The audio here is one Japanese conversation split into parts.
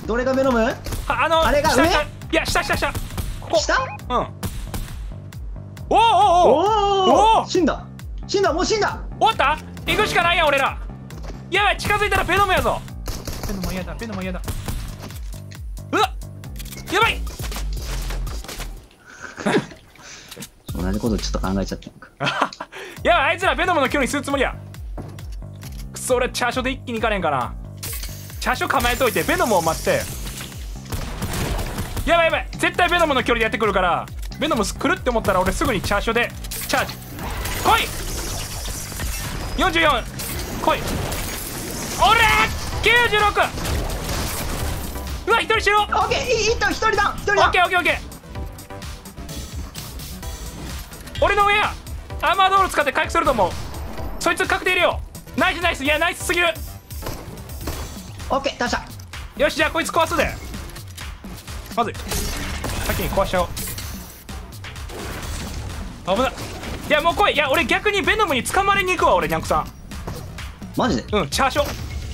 どれがベノム？ あれが上？いや、下。ここ。 下？ うん。おお。 死んだ、もう死んだ。 終わった？行くしかないやん俺ら。やばい、近づいたらベノムやぞ。ベノム嫌だ。うわっ、やばい。 同じことちょっと考えちゃったんか。 やばい、あいつらベノムの距離にするつもりや。くそ、俺チャーショで一気にいかれんかな。チャーショ構えといてベノムを待って。やばい、絶対ベノムの距離でやってくるから、ベノム来るって思ったら俺すぐにチャーショでチャージ。来い。44来い。おれ96。うわ、一人しろ。 オッケー、一人だ。 オッケー。俺の上や。アーマードール使って回復すると思う。そいつ確定入れよう。ナイス。いや、ナイスすぎる。 オッケー、倒した。 よし、じゃあこいつ壊すで。まずい、先に壊しちゃおう。危ない。いや、もう来い。いや、俺逆にベノムに捕まりに行くわ。俺ニャンクさんマジで？ うん、チャーショ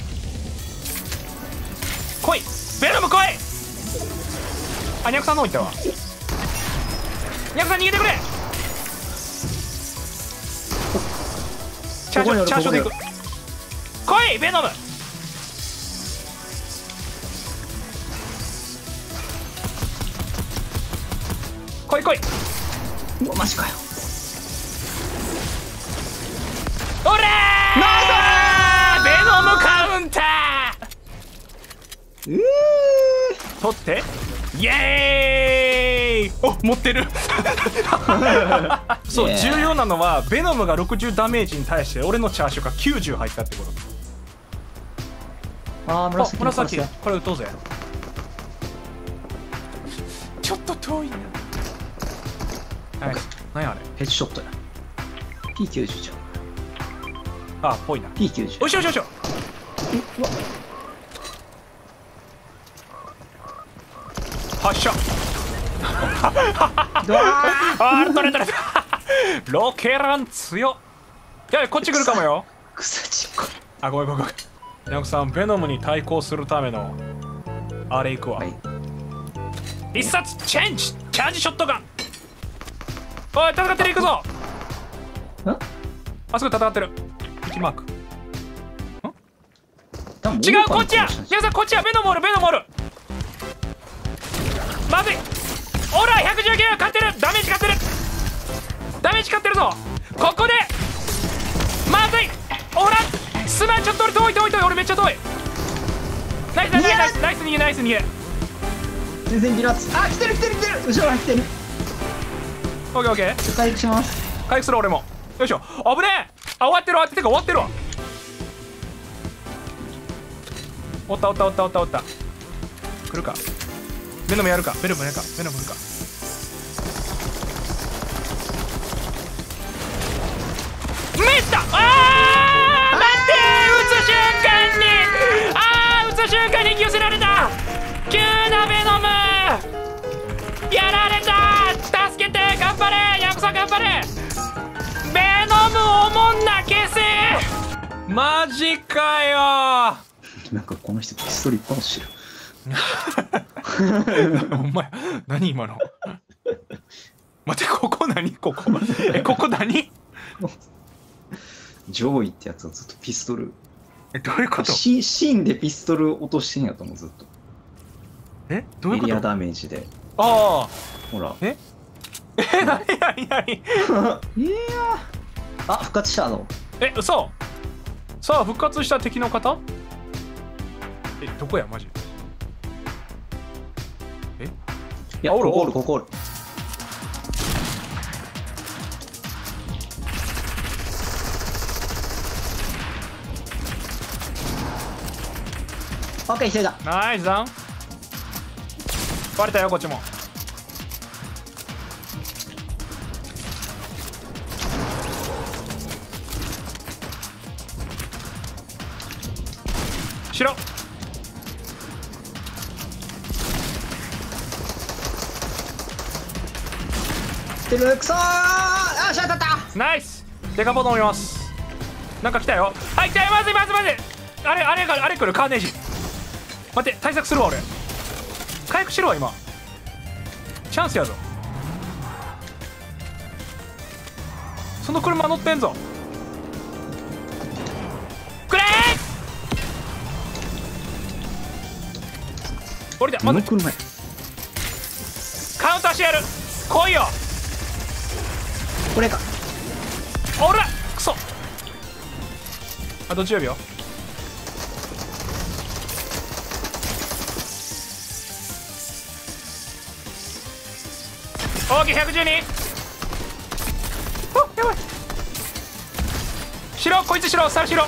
来い。ベノム来い。あ、ニャンクさんの方行ったわ。ニャンクさん逃げてくれ。チャーショで行く。来いベノム。来い。 うわ、マジかよ。 おれー、ナイス。ベノムカウンター。取ってイエーイ。お、持ってる。そう、重要なのはベノムが60ダメージに対して俺のチャーシュが90入ったってこと。紫これ撃とうぜ。ちょっと遠いな。はい、何やあれ。 ヘッドショットや。P90 じゃん。 あ、ぽいな。 P90。 よし。発射。あー、取れた。ロケラン強っ。やべ、こっち来るかもよ。 草ちっこい。 あ、ごめん。ニャンクさん、ベノムに対抗するためのあれいくわ。一冊チャージショットガン。おい、戦ってる。行くぞ。あそこ戦ってる。1マーク。違う、こっちや。ニャンクさん、こっちや。ベノムおる。まずい。おら、119勝ってる。ダメージ勝ってるぞ。ここでまずい。おら、すまん、ちょっと俺遠い。俺めっちゃ遠い。ナイス逃げ。 全然ビラツ。あ、来てる。後ろが来てる。 オッケー。 回復します。 回復する俺も。よいしょ。危ねえ。あ、終わってるわ。おった。来るか。ベノムやるか。ベノム来るか。ミスった。待ってー、撃つ瞬間に引き寄せられた。急なベノムやられた。助けて。頑張れヤンクさん、頑張れ。ベノムおもんな消せ。マジかよ。 なんかこの人ピストル一本してる。 お前何今の。待って、ここ何。ここ何。 上位ってやつはずっとピストル。 どういうこと？ シーンでピストル落としてんやと思う、ずっと。 どういうこと？ エリアダメージで。 ああ、 ほら。 何。 いやあ、復活したの。 嘘。さあ、復活した敵の方。どこやマジ。 いや、ここおる。オッケー、一人だ。 ナイスだん。割れたよ、こっちも。白。 くそー。あ、当たった。 ナイス。デカボトン見ます。なんか来たよ。はい、来たよ。まずい。あれ来る。カーネージ。 待って、対策するわ俺。回復しろわ今。チャンスやぞ。その車乗ってんぞ。くれー。降りた。まずこの車や。 カウンターしてやる。来いよ。 これか。 おらクソ。あと10秒。オーケー、112。お、やばい。しろ、こいつしろ、さあしろ。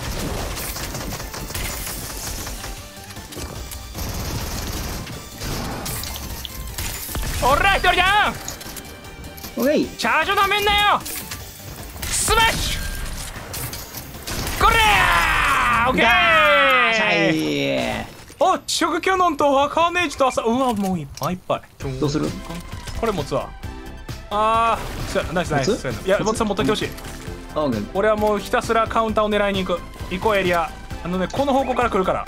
おら、一人ダウン。 オッケー。 チャージをなめんなよ。スマッシュ。これー。オッケー。お、直キャノンとカーネージと朝。うわ、もういっぱいいっぱい。 どうする？ これ持つわ。ああ、そうや、ナイスナイス。そうやな。いや、持つ持っといてほしい。 あ、オッケー。 俺はもうひたすらカウンターを狙いに行く。行こうエリア。あのね、この方向から来るから。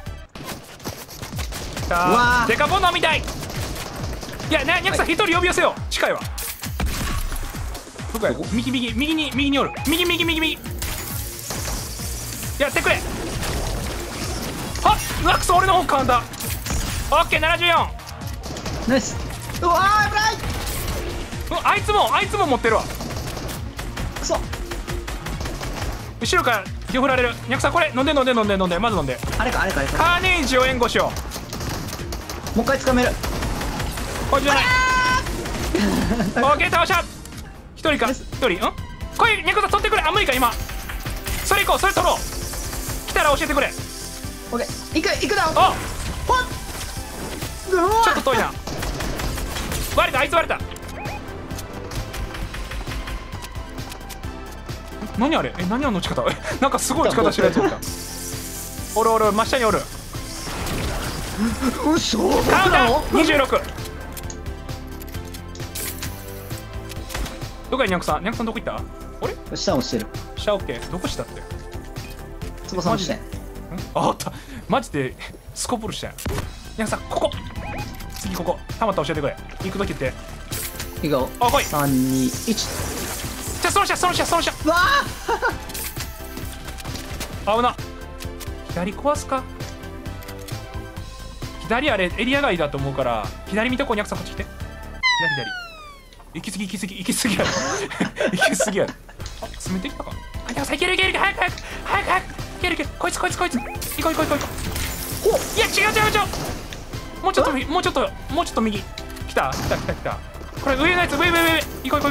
さあ、デカボン飲みたい。いや、ニャクさん一人呼び寄せよう。近いわ。どこや？右右右に右におる。右右右右。やってくれ。はっ、うわくそ、俺の方カウンター。オッケー、74。 ナイス。うわー、危ない。 あいつも持ってるわ。 くそ。 後ろから手振られる。ニャクさんこれ飲んでまず飲んで。 あれか。 カーネージを援護しよもう一回掴める。 う。これじゃない。オッケー、倒した。一人か一人。ん？これニャクさん取ってくれ。あ、無理か今。それ行こう、それ取ろう。来たら教えてくれ。 オッケー。行くだ。 あ、 ほっ。 ちょっと遠いな。割れた、あいつ割れた。何あれ？何あの打ち方？なんかすごい打ち方してるやつおった。おる、真下におる。 うそ。 カウンター26。どこやニャクさん？ニャクさんどこ行った？あれ？ 下押してる。 下オッケー。どこ下って？ 翼の下。 あった。マジでスコープルしたやん。ニャクさんここ。次ここ。たまった教えてくれ。行くときって。 いくよ。 あ、来い。 3、2、1。 じゃあその下。 うわ危な。左壊すか。左あれエリア外だと思うから左見とこう。ニャクさんこっち来て。左。行き過ぎやろ。行き過ぎやろ。あ、詰めてきたか。あ、ニャクさんいける。早く。いける。こいつ。行こう。いや、違う。もうちょっと右。来た。これ上のやつ、上。行こう。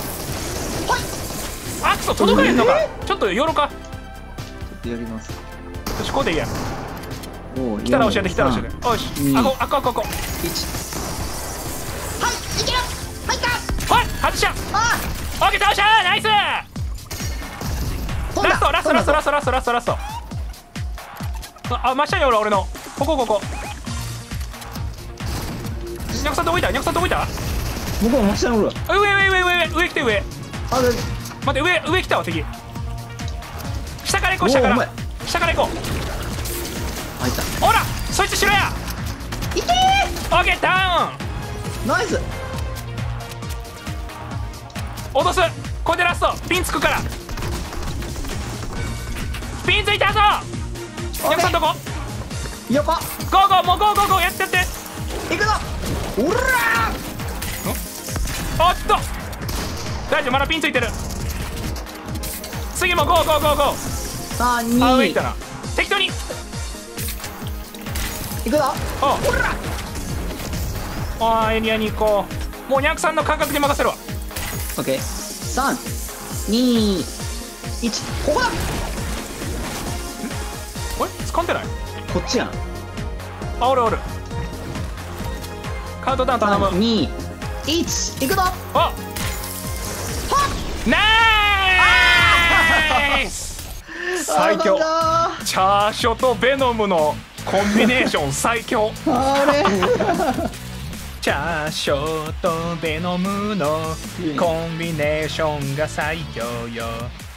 アクソ届かへんのか。ちょっと寄ろうか。 ちょっとやります。 よし、こうでいいや。来たら教えて。よし、あこ。 1。はい、いける。入った。 はい、外した。オッケー、倒した。ナイス。ラスト。あ、真下におる。俺のここ。ニャクさんどこいた？ 僕も真下におる。 上来て。上。 あ、 待って、上来たわ敵。下から行こう。下から行こう。 入った。 ほら、そいつしろや。 いけオッケー、ダウン。 ナイス。 落とす。これでラスト。ピンつくから。ピンついたぞ。ニャクさんどこ？ 横。 ゴー。もうゴー。やって。 行くぞ。おらおっと、大丈夫、まだピンついてる。次もゴー。 3、2。 あ、上行ったな。適当に行くぞ。 エリアに行こう。もうニャクさんの感覚に任せるわ。 オッケー。3、2、1。ここだ。 これ掴んでない？ こっちやん。 あ、おる。カウントダウン頼む。 3、2、1。行くぞ。 あ、ナイス。最強。チャーショとベノムのコンビネーション最強。 あれチャーショとベノムのコンビネーションが最強よ。